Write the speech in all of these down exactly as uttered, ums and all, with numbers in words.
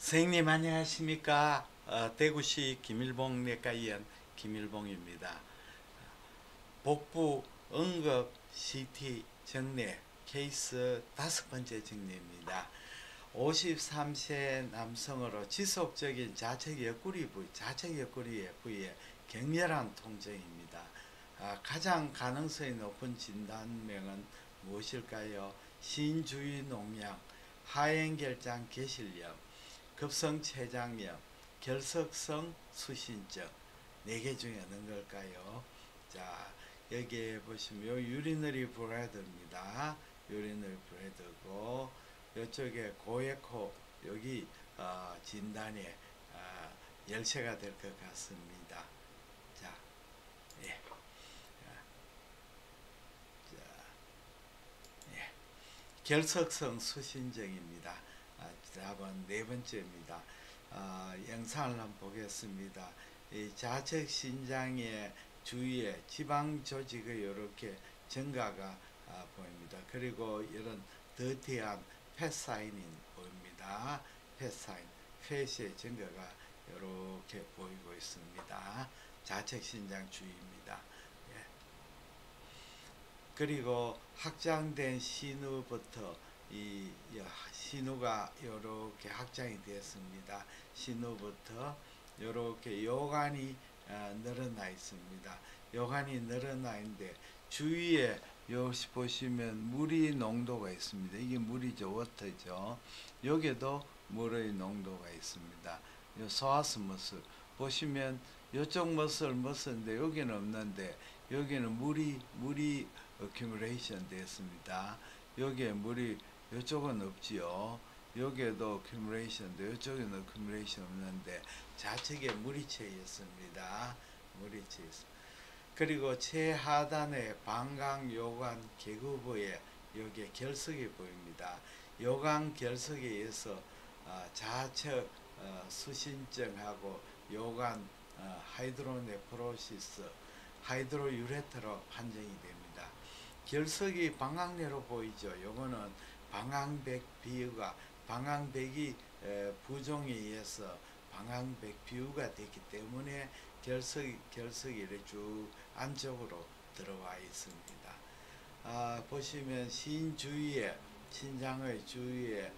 선생님 안녕하십니까? 어, 대구시 김일봉 내과의원 김일봉입니다. 복부 응급 씨티 정례 케이스 다섯 번째 정례입니다. 오십삼 세 남성으로 지속적인 자책 옆구리 부위, 자책 옆구리 부위에 격렬한 통증입니다. 아, 가장 가능성이 높은 진단명은 무엇일까요? 신주위 농양, 하행결장 개실염, 급성췌장염, 결석성 수신증 네 개 중에 어느 걸까요? 자, 여기에 보시면 요 유리너리 브레드입니다. 유리너리 브레드고 이쪽에 고에코 여기 어, 진단에 어, 열쇠가 될 것 같습니다. 자, 예. 자, 예. 결석성 수신증입니다. 아, 답은 네 번째입니다. 아, 영상을 한번 보겠습니다. 이 좌측 신장의 주위에 지방 조직의 이렇게 증가가 아, 보입니다. 그리고 이런 더티한 팻 사인이 보입니다. 팻 사인, 팻의 증가가 이렇게 보이고 있습니다. 좌측 신장 주위입니다. 예. 그리고 확장된 신우부터 이 신우가 이렇게 확장이 되었습니다. 신우부터 이렇게 요관이 어, 늘어나 있습니다. 요관이 늘어나 있는데 주위에 요 보시면 물이 농도가 있습니다. 이게 물이죠, 워터죠. 여기도 물의 농도가 있습니다. 요 소아스 머슬 보시면 이쪽 머슬 머슬인데 여기는 없는데 여기는 물이 물이 어큐뮬레이션 됐습니다. 여기에 물이 이쪽은 없지요. 여기에도 어큐뮬레이션인데 이쪽에는 어큐뮬레이션 없는데 좌측에 물이 채 있습니다. 물이 채 있습니다. 그리고 최하단에 방광 요관 계구부에 여기에 결석이 보입니다. 요관 결석에 의해서 어, 좌측 어, 수신증하고 요관 어, 하이드로네프로시스 하이드로유레트로 판정이 됩니다. 결석이 방광내로 보이죠. 요거는 방광백 비유가 방광백이 부종에 의해서 방광백 비유가 됐기 때문에 결석이 결석이 이렇게 쭉 안쪽으로 들어와 있습니다. 아, 보시면 신 주위에 신장의 주위에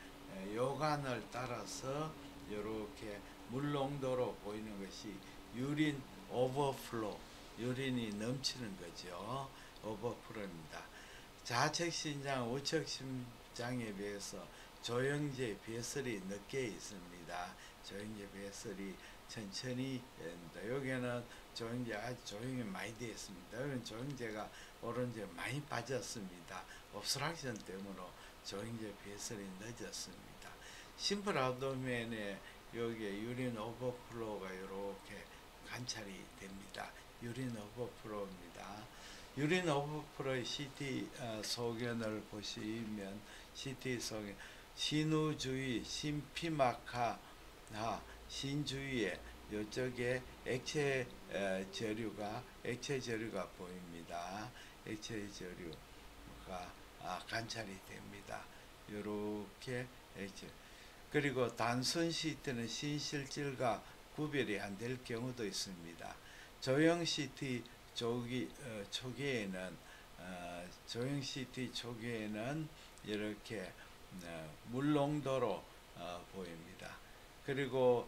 요관을 따라서 이렇게 물농도로 보이는 것이 유린 오버플로, 유린이 넘치는 거죠. 오버플로입니다. 좌측 신장, 우측 신장에 비해서 조영제 배설이 늦게 있습니다. 조영제 배설이 천천히 됩니다. 여기는 조영제 아주 조영이 많이 되어 있습니다. 여기는 조영제가 오른쪽에 많이 빠졌습니다. 옵스트럭션 때문에 조영제 배설이 늦었습니다. 심플 аб도멘에 여기에 유린 오버플로가 이렇게 관찰이 됩니다. 유린 오버플로입니다. 유린 오버플로의 씨티 어, 소견을 보시면 씨티 소견 신우주위, 심피막하, 아, 신주위에 이쪽에 액체 어, 저류가 액체 저류가 보입니다. 액체 저류가 아, 관찰이 됩니다. 이렇게 액체. 그리고 단순 씨티는 신실질과 구별이 안 될 경우도 있습니다. 조형 씨티 초기, 어, 초기에는 어, 조형 씨티 초기에는 이렇게 어, 물농도로 어, 보입니다. 그리고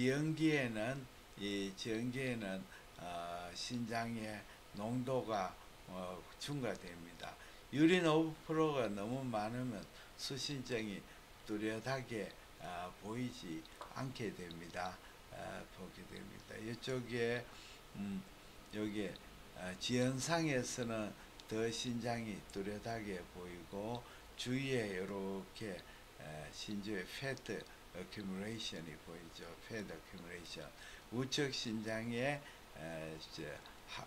지연기에는 이 지연기에는 어, 신장의 농도가 어, 증가됩니다. 유린 오버플로가 너무 많으면 수신증이 뚜렷하게 어, 보이지 않게 됩니다. 어, 보게 됩니다. 이쪽에 음, 여기에 어, 지연상에서는 더 신장이 뚜렷하게 보이고 주위에 이렇게 어, 신주의 패트 어큐뮬레이션이 보이죠. 패트 어큐뮬레이션. 우측 신장에 어, 하,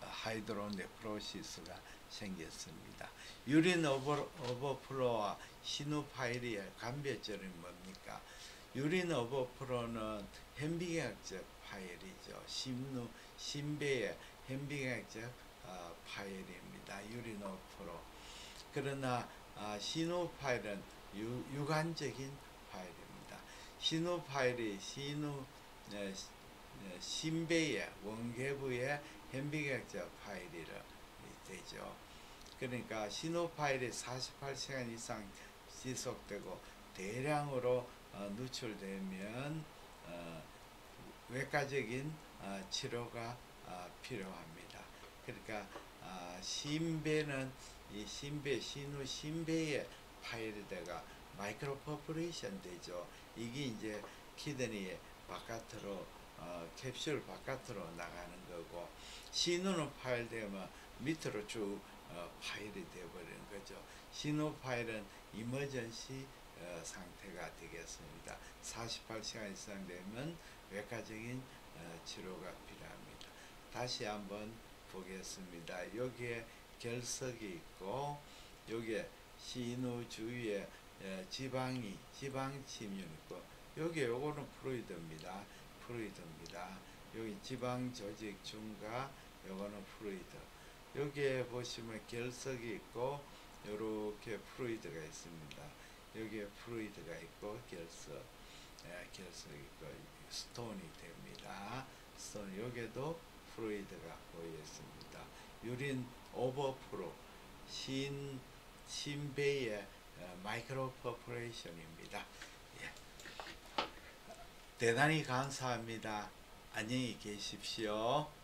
하이드로네프로시스가 생겼습니다. 유린 오버, 오버플로와 시누파이리의 관계점이 뭡니까? 유린 오버플로는 현비경학적 파일이죠. 심누, 심배의 현비경학적 어, 파일입니다. 유린 오버플로. 그러나 어, 시누파일은 유, 유관적인 파일입니다. 신우 파일이 신우 에, 시- 에, 신배의 원계부의 현비계획적 파일이라 되죠. 그러니까 신호 파일이 사십팔 시간 이상 지속되고 대량으로 어, 누출되면 어, 외과적인 어, 치료가 어, 필요합니다. 그러니까 어, 신배는 이 신배 신우 신배의 파일에다가 마이크로 퍼포레이션 되죠. 이게 이제 키드니 바깥으로 어, 캡슐 바깥으로 나가는 거고, 신우는 파일 되면 밑으로 쭉 어, 파일이 되어버리는 거죠. 신호 파일은 이머전시 어, 상태가 되겠습니다. 사십팔 시간 이상 되면 외과적인 어, 치료가 필요합니다. 다시 한번 보겠습니다. 여기에 결석이 있고, 여기에 신호 주위에 에, 지방이 지방 침륜 있고, 여기 요거는 프루이드입니다. 프루이드입니다. 여기 지방 조직 중과 요거는 프루이드. 여기에 보시면 결석이 있고 요렇게 프루이드가 있습니다. 여기에 프루이드가 있고 결석, 예, 결석이 있고 스톤이 됩니다. 스톤, 여기에도 프루이드가 보여 있습니다. 유린 오버프로 신 신배의 어, 마이크로 퍼포레이션입니다. 예. 대단히 감사합니다. 안녕히 계십시오.